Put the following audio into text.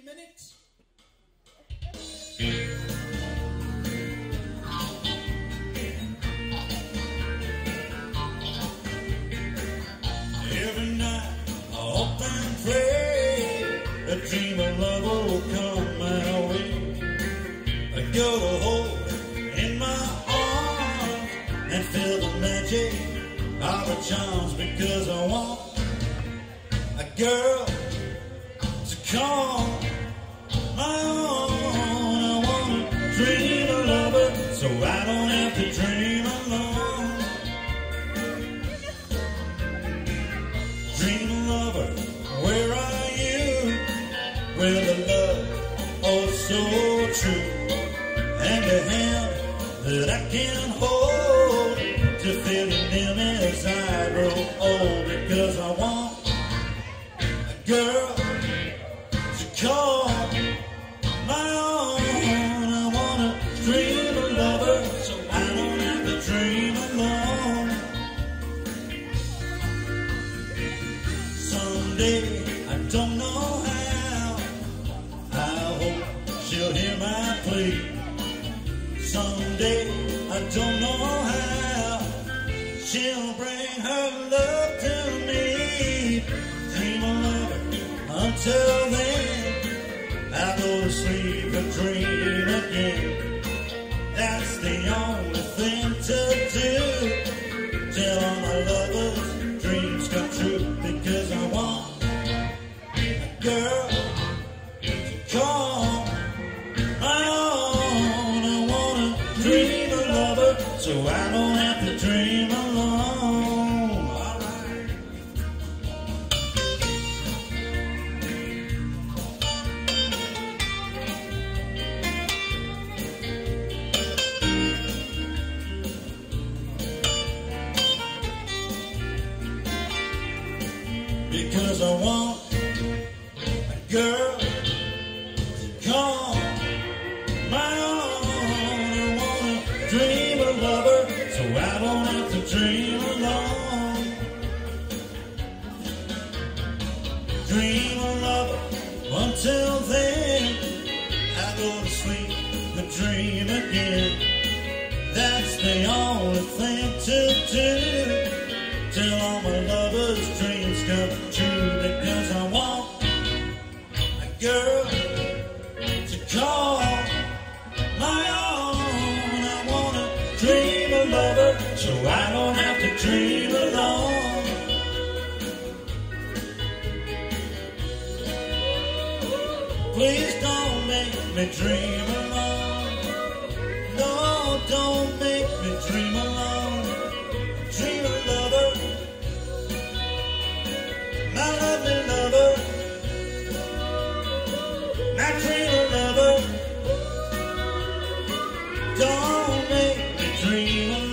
minutes. Every night I hope and pray a dream of love will come my way. I go to hold in my arms and feel the magic of her charms, because I want a girl to call my own. I want to dream a lover so I don't have to dream alone. Dream a lover, where are you? With a love oh so true, and a hand that I can hold to feel it near me as I grow old. Because I want a girl to call my own. I want to dream a lover so I don't have to dream alone. Someday, I don't know how, I hope she'll hear my plea. Someday, I don't know how, she'll bring her love to me. Dream a lover, until then I go to sleep and dream again. That's the only thing to do till all my lovers' dreams come true. Because I want a girl to call my own. I want to dream a lover so I don't have to dream alone. All right. Because I want a girl to call my own. I want to dream a lover so I don't have to dream alone. Dream a lover, until then I go to sleep and dream again. That's the only thing to do till all my lovers' dreams come true. Because I want a girl to call my own. I want to dream a lover so I don't have to dream alone. Please don't make me dream alone. No, don't make me dream alone. Dream a lover, my lovely lover, my dream a lover. Don't make me dream alone.